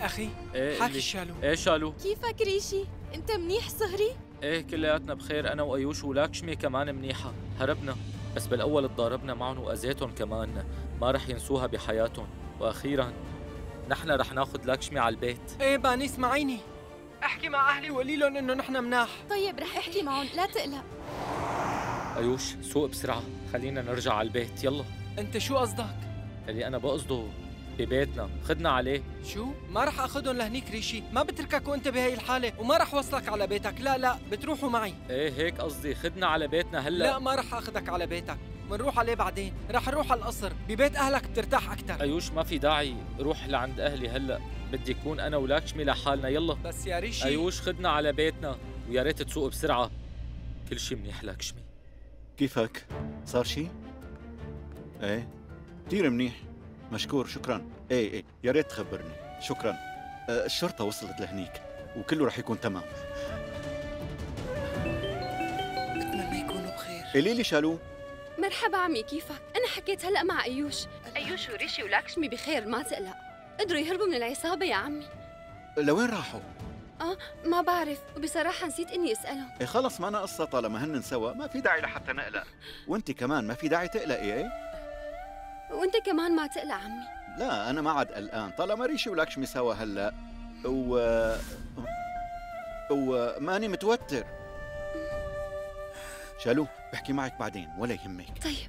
أخي ايه حاكي شالو. ايه شالو؟ كيفك ريشي؟ أنت منيح صهري؟ ايه كلياتنا بخير، انا وايوش ولاكشمي كمان منيحة. هربنا بس بالاول تضاربنا معهم واذيتهم كمان، ما رح ينسوها بحياتهم. واخيرا نحن رح ناخذ لاكشمي على البيت. ايه باني اسمعيني، احكي مع أهلي وقولي لهم إنه نحن مناح. طيب رح أحكي معهم، لا تقلق. ايوش سوق بسرعة، خلينا نرجع على البيت يلا. أنت شو قصدك؟ اللي انا بقصده ببيتنا، خدنا عليه. شو؟ ما رح أخذهم لهنيك ريشي، ما بتركك وأنت بهي الحالة وما رح وصلك على بيتك، لا بتروحوا معي. ايه هيك قصدي، خدنا على بيتنا هلا. لا ما رح أخذك على بيتك، منروح عليه بعدين، رح نروح على القصر، ببيت أهلك بترتاح أكثر. ايوش ما في داعي روح لعند اهلي هلا، بدي يكون انا ولاكشمي لحالنا يلا. بس يا ريشي ايوش خدنا على بيتنا، ويا ريت تسوق بسرعة. كل شي منيح لاكشمي. كيفك؟ صار شي؟ ايه كثير منيح، مشكور شكرا. ايه يا ريت تخبرني، شكرا. الشرطة وصلت لهنيك وكله رح يكون تمام. بتمنى يكونوا بخير. قولي لي شالو. مرحبا عمي، كيفك؟ أنا حكيت هلأ مع أيوش وريشي ولاكشمي بخير، ما تقلق. قدروا يهربوا من العصابة يا عمي. لوين راحوا؟ ما بعرف، وبصراحة نسيت إني أسألهم. إيه خلص ما أنا قصة، طالما هن سوا ما في داعي لحتى نقلق، وانت كمان ما في داعي تقلقي. ايه وأنت كمان ما تقلق عمي. لا أنا ما عاد قلقان، طالما ريشي ولاكشمي سوا هلا وماني متوتر. شالو بحكي معك بعدين ولا يهمك. طيب.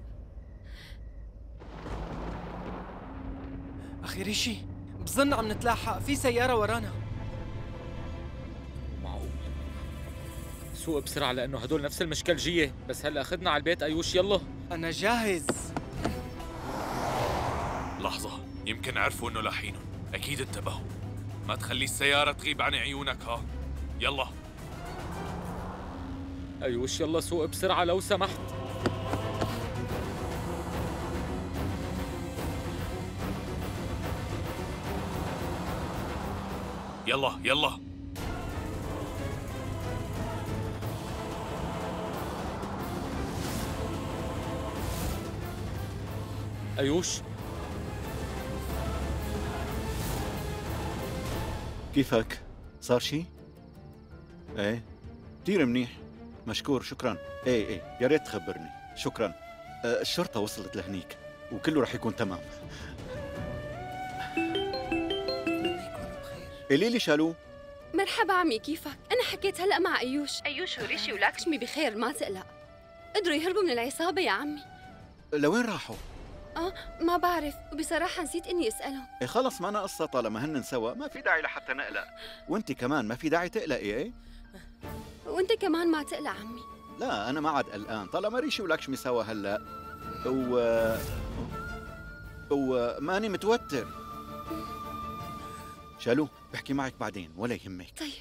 أخي ريشي بظن عم نتلاحق، في سيارة ورانا. معقول. سوق بسرعة لأنه هدول نفس المشكلجية، بس هلا أخذنا على البيت أيوش يلا. أنا جاهز. لحظة، يمكن عرفوا إنه لاحينهم، أكيد انتبهوا. ما تخلي السيارة تغيب عن عيونك ها. يلا أيوش يلا سوق بسرعة لو سمحت. يلا يلا. أيوش كيفك؟ صار شي؟ ايه كثير منيح، مشكور شكرا. ايه يا ريت تخبرني، شكرا. الشرطة وصلت لهنيك وكله رح يكون تمام. قولي لي شالو. مرحبا عمي، كيفك؟ أنا حكيت هلأ مع أيوش وريشي ولاكشمي بخير، ما تقلق. قدروا يهربوا من العصابة يا عمي. لوين راحوا؟ ما بعرف، وبصراحة نسيت إني أسألهم. إيه خلص ما أنا قصة، طالما هن سوا ما في داعي لحتى نقلق، وانت كمان ما في داعي تقلقي. ايه وأنت كمان ما تقلق عمي. لا أنا ما عاد قلقان، طالما ريشي ولاكشمي سوا هلا وماني متوتر. شالو بحكي معك بعدين ولا يهمك. طيب.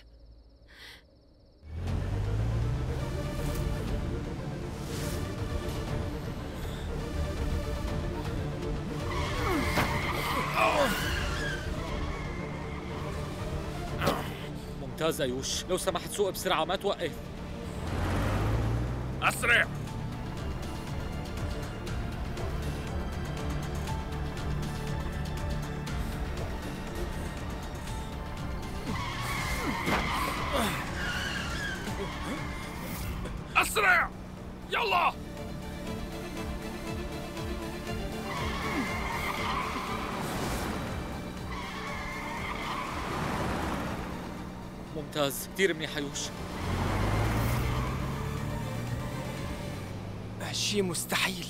ممتاز أيوش، لو سمحت سوق بسرعة ما توقف. أسرع. أسرع يلا. ممتاز كثير منيح أيوش. هالشي مستحيل.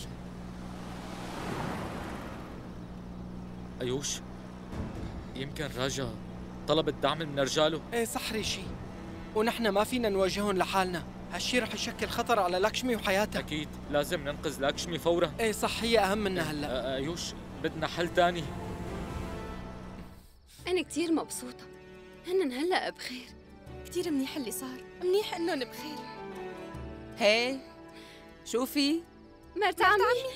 أيوش يمكن راجا طلب الدعم من رجاله. ايه صح ريشي، ونحن ما فينا نواجههم لحالنا، هالشي رح يشكل خطر على لاكشمي وحياتها. أكيد لازم ننقذ لاكشمي فورا. ايه صح، هي أهم منا هلا. أيوش بدنا حل تاني. أنا كتير مبسوطة، هنن هلأ بخير. كتير منيح اللي صار، منيح إنهم بخير. هي شوفي مرت عمي.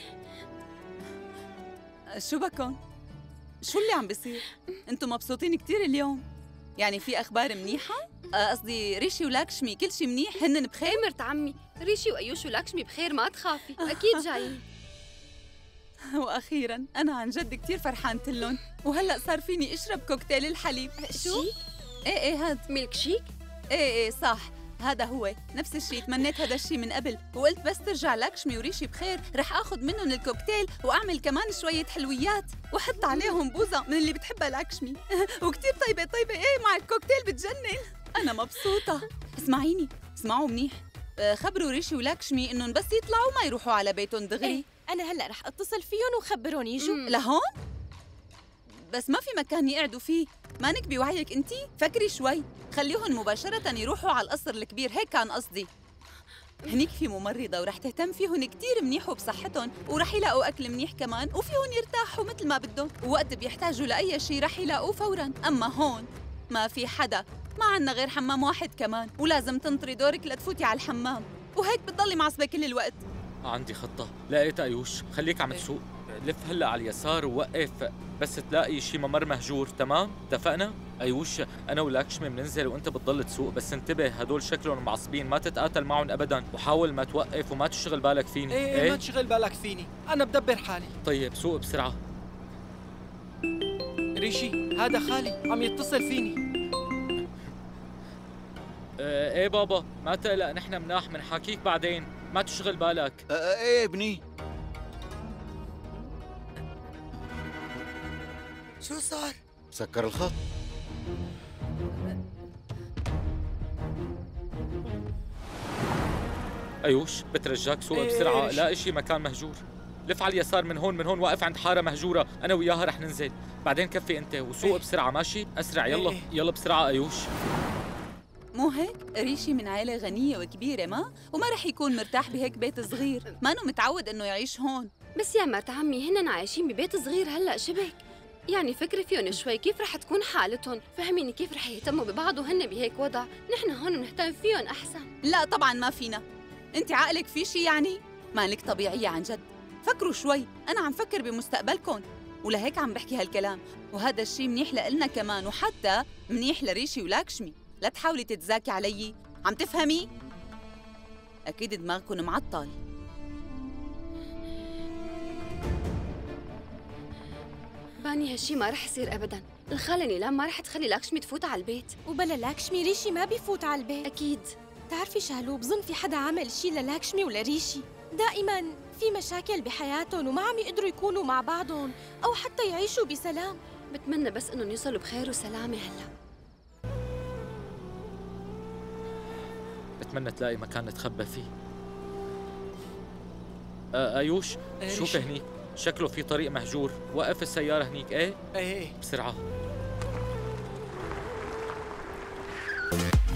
شو بكن؟ شو اللي عم بيصير؟ انتم مبسوطين كتير اليوم، يعني في اخبار منيحه؟ قصدي ريشي ولاكشمي كل شي منيح، هنن بخير؟ مرت عمي، ريشي وأيوش ولاكشمي بخير، ما تخافي، أكيد جايين. واخيرا انا عن جد كثير فرحانة لهم، وهلا صار فيني اشرب كوكتيل الحليب. شو؟ ايه هاد. ميلك شيك؟ ايه صح، هذا هو نفس الشيء. تمنيت هذا الشيء من قبل، وقلت بس ترجع لاكشمي وريشي بخير رح اخذ منهم الكوكتيل واعمل كمان شوية حلويات واحط عليهم بوظة من اللي بتحبها لاكشمي. وكتير طيبة ايه مع الكوكتيل بتجنن. انا مبسوطة. اسمعيني، اسمعوا منيح، خبروا ريشي ولاكشمي انهم بس يطلعوا ما يروحوا على بيتهم دغري. ايه انا هلا رح اتصل فيهم وخبرهم يجوا. لهون؟ بس ما في مكان يقعدوا فيه. مانك بوعيك انتي؟ فكري شوي، خليهم مباشرة يروحوا على القصر الكبير، هيك كان قصدي. هنيك في ممرضة ورح تهتم فيهم كتير منيح وبصحتهم، ورح يلاقوا أكل منيح كمان، وفيهم يرتاحوا مثل ما بدهم، ووقت بيحتاجوا لأي شيء رح يلاقوه فوراً. أما هون ما في حدا، ما عنا غير حمام واحد كمان، ولازم تنطري دورك لتفوتي على الحمام، وهيك بتضلي معصبة كل الوقت. عندي خطة، لقيت أيوش، خليك عم تسوق، لف هلا على اليسار ووقف بس تلاقي شي ممر مهجور، تمام؟ اتفقنا؟ أيوش أنا ولاكشمي بننزل وأنت بتضل تسوق، بس انتبه هدول شكلهم معصبين، ما تتقاتل معهم أبداً، وحاول ما توقف وما تشغل بالك فيني. إيه ما تشغل بالك فيني، أنا بدبر حالي. طيب سوق بسرعة. ريشي هذا خالي عم يتصل فيني. ايه بابا ما تقلق، نحن مناح منحاكيك بعدين، ما تشغل بالك. ايه ابني. شو صار؟ سكر الخط. أيوش بترجاك سوق بسرعة، لا إشي مكان مهجور. لف على اليسار من هون واقف عند حارة مهجورة، أنا وياها رح ننزل، بعدين كفي أنت وسوق بسرعة ماشي؟ أسرع يلا يلا بسرعة أيوش. مو هيك؟ ريشي من عائلة غنية وكبيرة ما؟ وما رح يكون مرتاح بهيك بيت صغير، مانو متعود إنه يعيش هون. بس يا مرت عمي هن عايشين ببيت صغير هلا شبك، يعني فكري فيهم شوي كيف رح تكون حالتهم، فهميني كيف رح يهتموا ببعض وهن بهيك وضع، نحن هون بنهتم فيهم أحسن. لا طبعاً ما فينا، أنت عقلك في شي يعني؟ مالك طبيعية عن جد، فكروا شوي، أنا عم فكر بمستقبلكم، ولهيك عم بحكي هالكلام، وهذا الشي منيح لإلنا كمان، وحتى منيح لريشي ولاكشمي. لا تحاولي تتزاكي علي، عم تفهمي؟ أكيد دماغكم معطل. باني هالشي ما رح يصير أبداً، الخالة نيلام ما رح تخلي لاكشمي تفوت على البيت. وبلا لاكشمي ريشي ما بيفوت على البيت. أكيد. بتعرفي شالو، بظن في حدا عمل شي للاكشمي ولريشي، دائماً في مشاكل بحياتهم وما عم يقدروا يكونوا مع بعضهم أو حتى يعيشوا بسلام. بتمنى بس إنهم يوصلوا بخير وسلامة هلا. بتمنى تلاقي مكان نتخبى فيه. أيوش شوف هنيك، شكله في طريق مهجور، وقف السيارة هنيك. ايه ايه بسرعة.